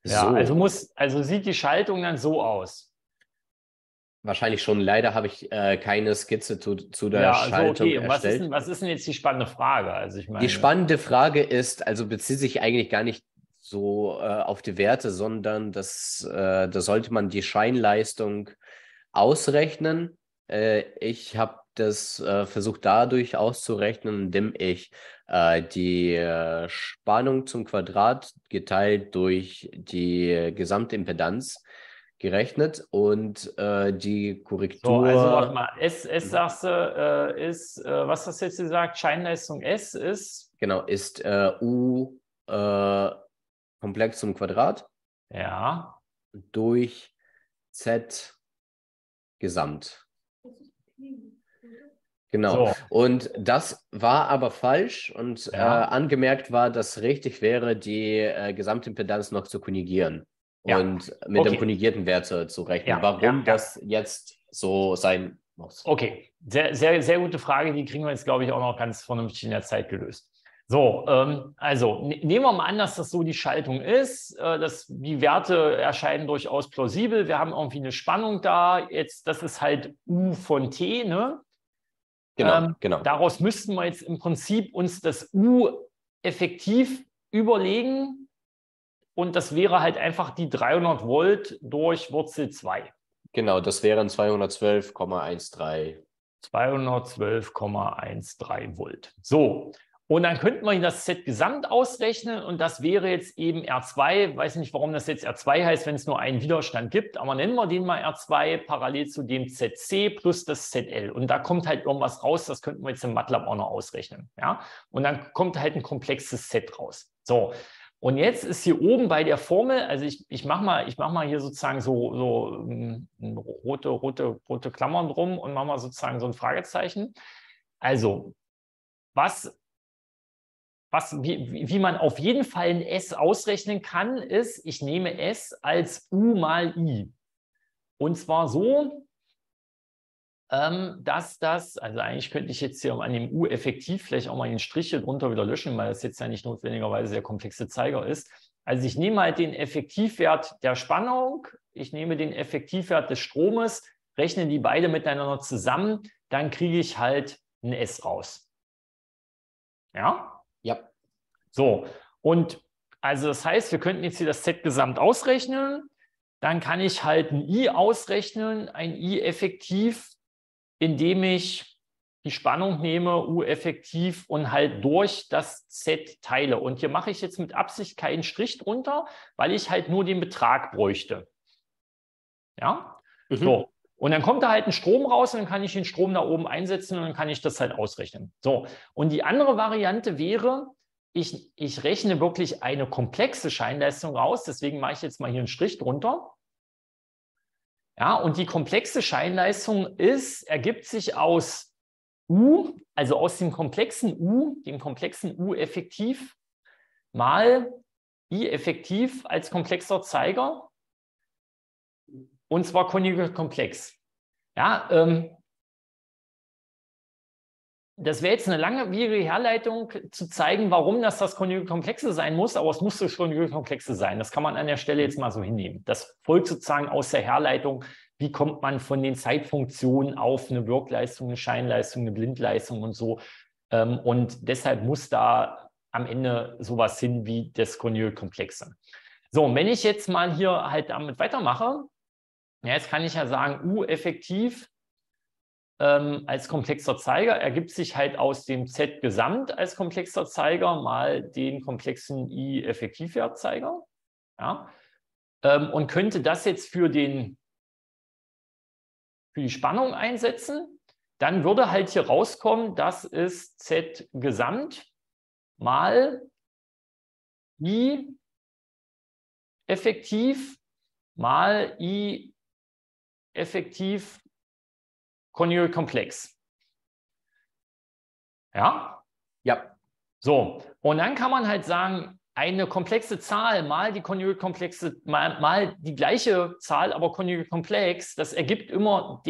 Ja, also So, also sieht die Schaltung dann so aus. wahrscheinlich schon. Leider habe ich keine Skizze zu der Ja, also Schaltung okay. Und erstellt. was ist denn jetzt die spannende Frage? Also ich Die meine, spannende Frage ist, also bezieht sich eigentlich gar nicht so auf die Werte, sondern da sollte man die Scheinleistung ausrechnen. Ich habe das versucht dadurch auszurechnen, indem ich die Spannung zum Quadrat geteilt durch die Gesamtimpedanz gerechnet und die so, also warte Korrektur. mal, S Mhm. sagst du, was hast du jetzt gesagt? Scheinleistung S ist, Genau, ist U Komplex zum Quadrat ja, durch Z Gesamt. Genau. so, Und das war aber falsch und ja, angemerkt war, dass richtig wäre, die Gesamtimpedanz noch zu konjugieren ja, und mit dem okay, konjugierten Wert zu rechnen. ja, Warum ja, ja. das jetzt so sein muss. Okay, sehr gute Frage. Die kriegen wir jetzt, glaube ich, auch noch ganz vernünftig in der Zeit gelöst. So, also nehmen wir mal an, dass das so die Schaltung ist. Die Werte erscheinen durchaus plausibel. Wir haben irgendwie eine Spannung da. Jetzt, das ist halt U von T, ne? Genau, genau. Daraus müssten wir jetzt im Prinzip uns das U effektiv überlegen. Und das wäre halt einfach die 300 Volt durch Wurzel 2. Genau, das wären 212,13. 212,13 Volt. So, und dann könnten wir das Z gesamt ausrechnen und das wäre jetzt eben R2. Weiß nicht, warum das jetzt R2 heißt, wenn es nur einen Widerstand gibt, aber nennen wir den mal R2 parallel zu dem ZC plus das ZL. Und da kommt halt irgendwas raus, das könnten wir jetzt im MATLAB auch noch ausrechnen. Ja? Und dann kommt halt ein komplexes Set raus. So, und jetzt ist hier oben bei der Formel, also ich mach mal hier sozusagen so rote Klammern drum und mache mal sozusagen so ein Fragezeichen. Also, wie man auf jeden Fall ein S ausrechnen kann, ist, ich nehme S als U mal I. Und zwar so, dass das, also eigentlich könnte ich jetzt hier an dem U effektiv vielleicht auch mal den Strich hier drunter wieder löschen, weil das jetzt ja nicht notwendigerweise der komplexe Zeiger ist. Also ich nehme halt den Effektivwert der Spannung, ich nehme den Effektivwert des Stromes, rechne die beide miteinander zusammen, dann kriege ich halt ein S raus. Ja? Ja, So, und also das heißt, wir könnten jetzt hier das Z gesamt ausrechnen, dann kann ich halt ein I ausrechnen, ein I effektiv, indem ich die Spannung nehme, U effektiv und halt durch das Z teile. Und hier mache ich jetzt mit Absicht keinen Strich drunter, weil ich halt nur den Betrag bräuchte. Ja, mhm. so. Und dann kommt da halt ein Strom raus und dann kann ich den Strom da oben einsetzen und dann kann ich das halt ausrechnen. So, und die andere Variante wäre, ich rechne wirklich eine komplexe Scheinleistung raus, deswegen mache ich jetzt mal hier einen Strich drunter. Ja, und die komplexe Scheinleistung ergibt sich aus U, also aus dem komplexen U effektiv mal I effektiv als komplexer Zeiger und zwar konjugiert komplex. Ja, das wäre jetzt eine langwierige Herleitung zu zeigen, warum das konjugiert komplexe sein muss, aber es muss das konjugiert komplexe sein. Das kann man an der Stelle jetzt mal so hinnehmen. Das folgt sozusagen aus der Herleitung, wie kommt man von den Zeitfunktionen auf eine Wirkleistung, eine Scheinleistung, eine Blindleistung und so. Und deshalb muss da am Ende sowas hin wie das konjugiert komplexe. So, und wenn ich jetzt mal hier halt damit weitermache, ja, jetzt kann ich ja sagen, U effektiv als komplexer Zeiger ergibt sich halt aus dem Z gesamt als komplexer Zeiger mal den komplexen I Effektivwertzeiger. Ja? Und könnte das jetzt für die Spannung einsetzen, dann würde halt hier rauskommen, das ist Z gesamt mal I effektiv mal I effektiv konjugiert komplex. Ja? Ja, So, und dann kann man halt sagen, eine komplexe Zahl mal die konjugiert komplexe, mal die gleiche Zahl, aber konjugiert komplex, das ergibt immer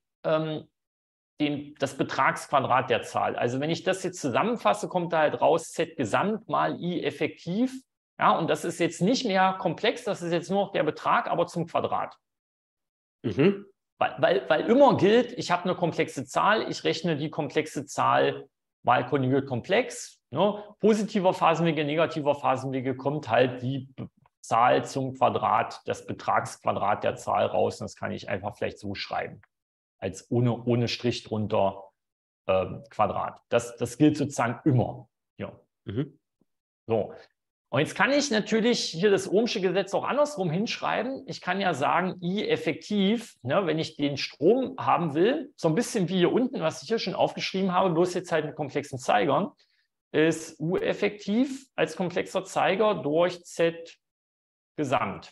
das Betragsquadrat der Zahl. Also wenn ich das jetzt zusammenfasse, kommt da halt raus Z gesamt mal I effektiv Ja, und das ist jetzt nicht mehr komplex, das ist jetzt nur noch der Betrag, aber zum Quadrat. Mhm. Weil immer gilt, ich habe eine komplexe Zahl, ich rechne die komplexe Zahl mal konjugiert komplex. Ne? Positiver Phasenwinkel, negativer Phasenwinkel kommt halt die Zahl zum Quadrat, das Betragsquadrat der Zahl raus. Und das kann ich einfach vielleicht so schreiben, als ohne Strich drunter Quadrat. Das gilt sozusagen immer. Ja. Mhm. So. Und jetzt kann ich natürlich hier das Ohmsche Gesetz auch andersrum hinschreiben. Ich kann ja sagen, I effektiv, ne, wenn ich den Strom haben will, so ein bisschen wie hier unten, was ich hier schon aufgeschrieben habe, bloß jetzt halt mit komplexen Zeigern, ist U effektiv als komplexer Zeiger durch Z Gesamt.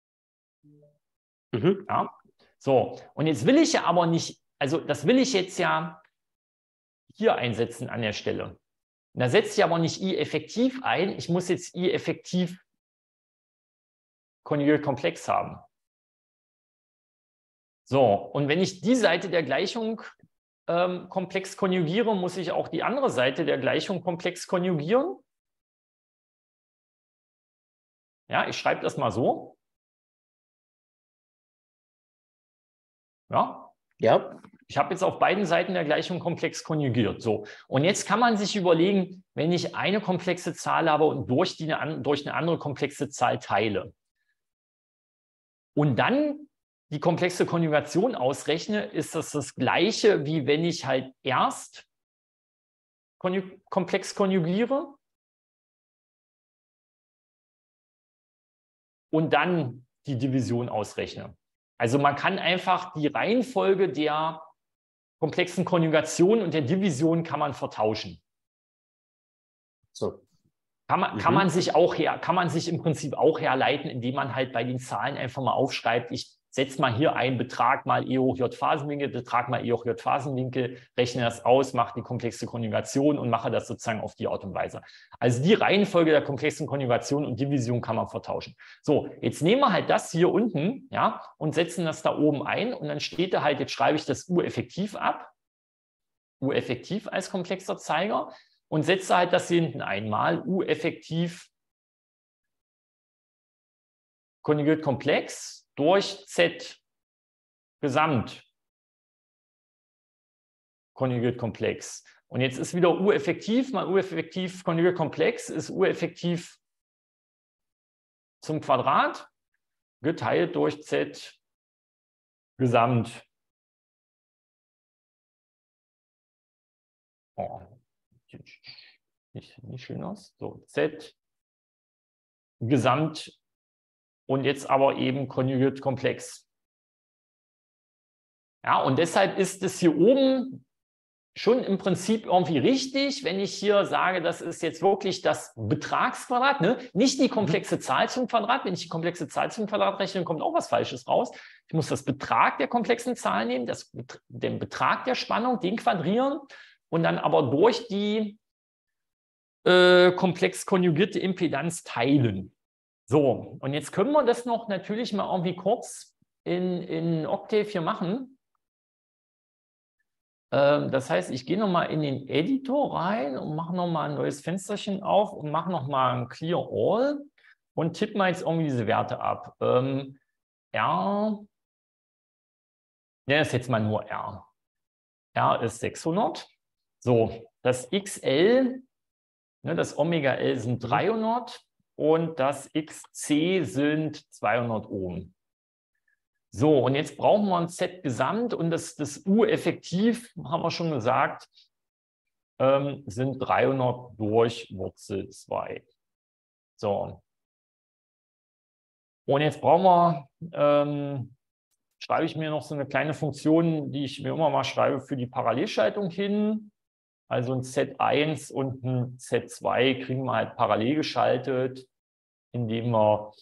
Mhm. Ja? So, und jetzt will ich ja aber nicht, also das will ich jetzt ja hier einsetzen an der Stelle. Und da setze ich aber nicht I effektiv ein, ich muss jetzt I effektiv konjugiert komplex haben. So, und wenn ich die Seite der Gleichung komplex konjugiere, muss ich auch die andere Seite der Gleichung komplex konjugieren. Ja, ich schreibe das mal so. Ja. Ja. Ich habe jetzt auf beiden Seiten der Gleichung komplex konjugiert. So. Und jetzt kann man sich überlegen, wenn ich eine komplexe Zahl habe und durch eine andere komplexe Zahl teile und dann die komplexe Konjugation ausrechne, ist das Gleiche, wie wenn ich halt erst komplex konjugiere und dann die Division ausrechne. Also man kann einfach die Reihenfolge der komplexen Konjugation und der Division kann man vertauschen. So. Kann man sich im Prinzip auch herleiten, indem man halt bei den Zahlen einfach mal aufschreibt, ich setze mal hier einen Betrag mal E hoch J Phasenwinkel, Betrag mal E hoch J Phasenwinkel, rechne das aus, mache die komplexe Konjugation und mache das sozusagen auf die Art und Weise. Also die Reihenfolge der komplexen Konjugation und Division kann man vertauschen. So, jetzt nehmen wir halt das hier unten, ja, und setzen das da oben ein und dann steht da halt, jetzt schreibe ich das U effektiv ab, U effektiv als komplexer Zeiger und setze halt das hier hinten einmal, U effektiv konjugiert komplex durch Z Gesamt konjugiert komplex. Und jetzt ist wieder U effektiv mal U effektiv konjugiert komplex ist U effektiv zum Quadrat geteilt durch Z Gesamt. Oh, nicht schön aus. So, Z Gesamt und jetzt aber eben konjugiert komplex. Ja, und deshalb ist es hier oben schon im Prinzip irgendwie richtig, wenn ich hier sage, das ist jetzt wirklich das Betragsquadrat, ne? Nicht die komplexe Zahl zum Quadrat. Wenn ich die komplexe Zahl zum Quadrat rechne, kommt auch was Falsches raus. Ich muss das Betrag der komplexen Zahl nehmen, den Betrag der Spannung, den quadrieren und dann aber durch die komplex konjugierte Impedanz teilen. So, und jetzt können wir das noch natürlich mal irgendwie kurz in Octave hier machen. Das heißt, ich gehe nochmal in den Editor rein und mache nochmal ein neues Fensterchen auf und mache nochmal ein Clear All und tippe mal jetzt irgendwie diese Werte ab. R, ja, das ist jetzt mal nur R. R ist 600. So, das XL, ne, das Omega L sind 300 und das XC sind 200 Ohm. So, und jetzt brauchen wir ein Z Gesamt und das U effektiv, haben wir schon gesagt, sind 300 durch Wurzel 2. So. Und jetzt brauchen wir, schreibe ich mir noch so eine kleine Funktion, die ich mir immer mal schreibe für die Parallelschaltung hin. Also ein Z1 und ein Z2 kriegen wir halt parallel geschaltet, indem wir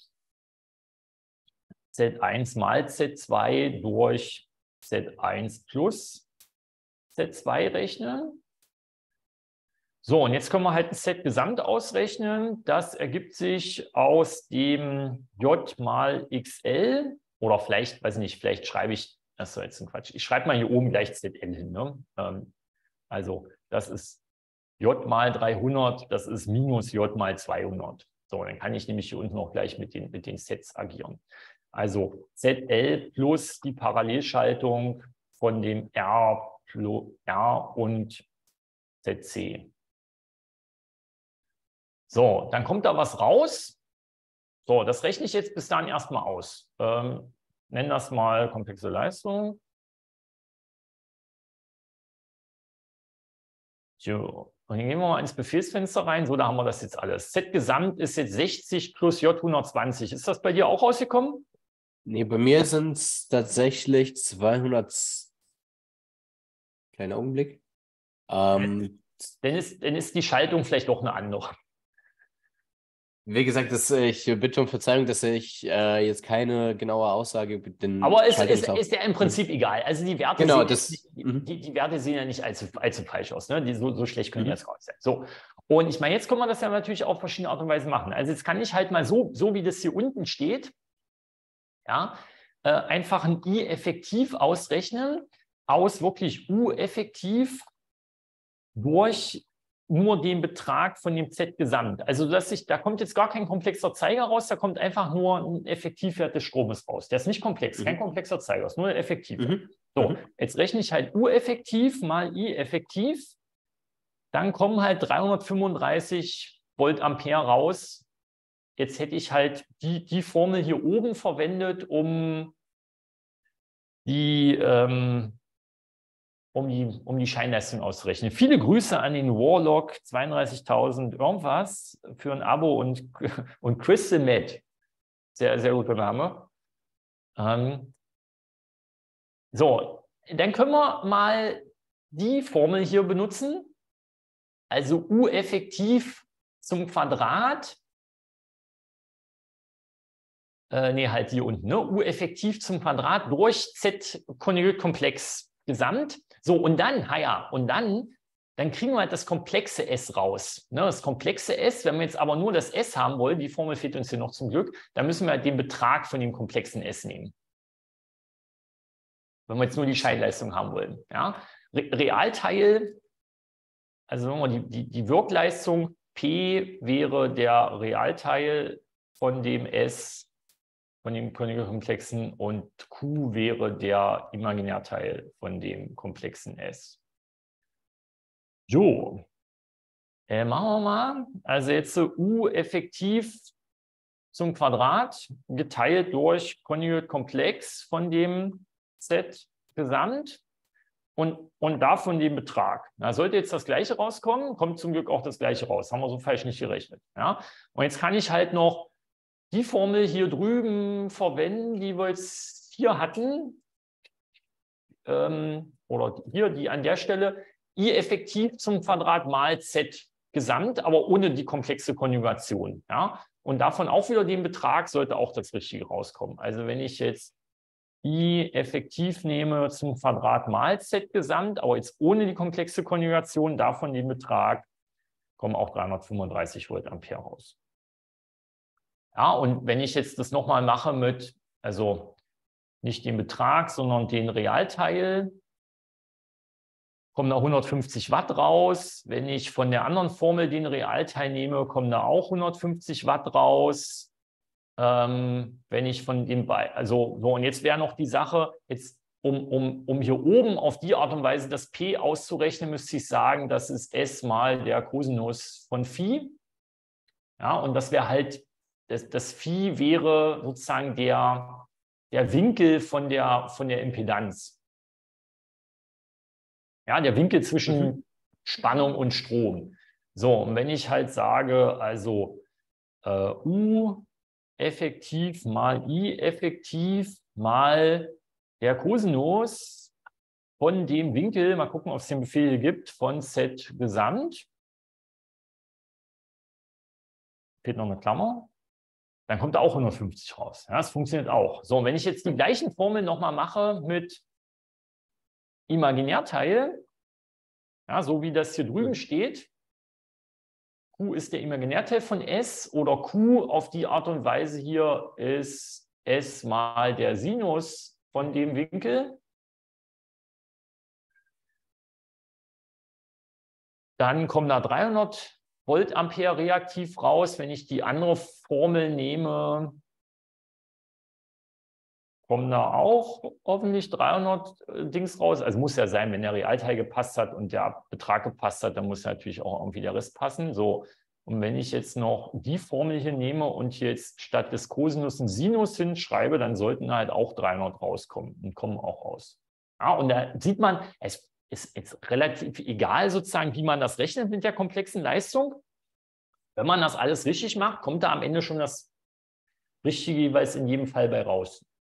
Z1 mal Z2 durch Z1 plus Z2 rechnen. So, und jetzt können wir halt ein Set Gesamt ausrechnen. Das ergibt sich aus dem J mal XL oder vielleicht, weiß ich nicht, vielleicht schreibe ich, das ist jetzt ein Quatsch, ich schreibe mal hier oben gleich ZL hin. Ne? Also das ist J mal 300, das ist minus J mal 200. So, dann kann ich nämlich hier unten auch gleich mit den Sets agieren. Also ZL plus die Parallelschaltung von dem R und ZC. So, dann kommt da was raus. So, das rechne ich jetzt bis dahin erstmal aus. Nennen das mal komplexe Leistung. So, und dann gehen wir mal ins Befehlsfenster rein. So, da haben wir das jetzt alles. Z-Gesamt ist jetzt 60 plus J 120. Ist das bei dir auch rausgekommen? Nee, bei mir sind es tatsächlich 200. Kleiner Augenblick. Dann ist die Schaltung vielleicht doch eine andere. Wie gesagt, ich bitte um Verzeihung, dass ich jetzt keine genaue Aussage über den Aber es ist ja im Prinzip egal. Also die Werte, genau, die Werte sehen ja nicht allzu falsch aus. Ne? So schlecht können die jetzt raus sein. So. Und ich meine, jetzt können wir das ja natürlich auf verschiedene Art und Weise machen. Also jetzt kann ich halt mal so wie das hier unten steht, ja, einfach ein I effektiv ausrechnen, aus wirklich U effektiv durch nur den Betrag von dem Z gesamt. Also da kommt jetzt gar kein komplexer Zeiger raus, da kommt einfach nur ein Effektivwert des Stromes raus. Der ist nicht komplex, kein komplexer Zeiger, ist nur ein Effektivwert. So, jetzt rechne ich halt U effektiv mal I effektiv, dann kommen halt 335 Volt Ampere raus. Jetzt hätte ich halt die Formel hier oben verwendet, um die Scheinleistung auszurechnen. Viele Grüße an den Warlock 32.000 irgendwas für ein Abo und Crystal Med. Sehr, sehr guter Name. So, dann können wir mal die Formel hier benutzen. Also U effektiv zum Quadrat. Halt hier unten. Ne? U effektiv zum Quadrat durch Z konjugiert komplex gesamt. So, und dann kriegen wir halt das komplexe S raus. Ne? Das komplexe S, wenn wir jetzt aber nur das S haben wollen, die Formel fehlt uns hier noch zum Glück, dann müssen wir halt den Betrag von dem komplexen S nehmen. Wenn wir jetzt nur die Scheinleistung haben wollen. Ja? Realteil, also wenn wir die Wirkleistung P wäre der Realteil von dem S, von dem komplexen, und Q wäre der Imaginärteil von dem komplexen S. So, machen wir mal. Also jetzt U effektiv zum Quadrat geteilt durch konjugiert komplex von dem Z gesamt und davon den Betrag. Da sollte jetzt das Gleiche rauskommen, kommt zum Glück auch das Gleiche raus. Haben wir so falsch nicht gerechnet. Ja? Und jetzt kann ich halt noch die Formel hier drüben verwenden, die wir jetzt hier hatten, oder hier, die an der Stelle, I effektiv zum Quadrat mal Z gesamt, aber ohne die komplexe Konjugation. Ja? Und davon auch wieder den Betrag, sollte auch das Richtige rauskommen. Also wenn ich jetzt I effektiv nehme zum Quadrat mal Z gesamt, aber jetzt ohne die komplexe Konjugation, davon den Betrag, kommen auch 335 Volt Ampere raus. Ja, und wenn ich jetzt das nochmal mache mit, also nicht den Betrag, sondern den Realteil, kommen da 150 Watt raus. Wenn ich von der anderen Formel den Realteil nehme, kommen da auch 150 Watt raus. Wenn ich von dem, also so, und jetzt wäre noch die Sache, jetzt um hier oben auf die Art und Weise das P auszurechnen, müsste ich sagen, das ist S mal der Kosinus von Phi. Ja, und das wäre halt, das Phi wäre sozusagen der Winkel von der Impedanz. Ja, der Winkel zwischen Spannung und Strom. So, und wenn ich halt sage, also U effektiv mal I effektiv mal der Kosinus von dem Winkel, mal gucken, ob es den Befehl hier gibt, von Z gesamt. Fehlt noch eine Klammer. Dann kommt da auch 150 raus. Ja, das funktioniert auch. So, und wenn ich jetzt die gleichen Formeln nochmal mache mit Imaginärteil, ja, so wie das hier drüben steht, Q ist der Imaginärteil von S, oder Q auf die Art und Weise hier ist S mal der Sinus von dem Winkel. Dann kommen da 300 Voltampere reaktiv raus. Wenn ich die andere Formel nehme, kommen da auch hoffentlich 300 Dings raus. Also muss ja sein, wenn der Realteil gepasst hat und der Betrag gepasst hat, dann muss natürlich auch irgendwie der Rest passen. So, und wenn ich jetzt noch die Formel hier nehme und jetzt statt des Cosinus einen Sinus hinschreibe, dann sollten halt auch 300 rauskommen und kommen auch raus. Ja, und da sieht man, es ist jetzt relativ egal sozusagen, wie man das rechnet mit der komplexen Leistung. Wenn man das alles richtig macht, kommt da am Ende schon das Richtige jeweils in jedem Fall bei raus.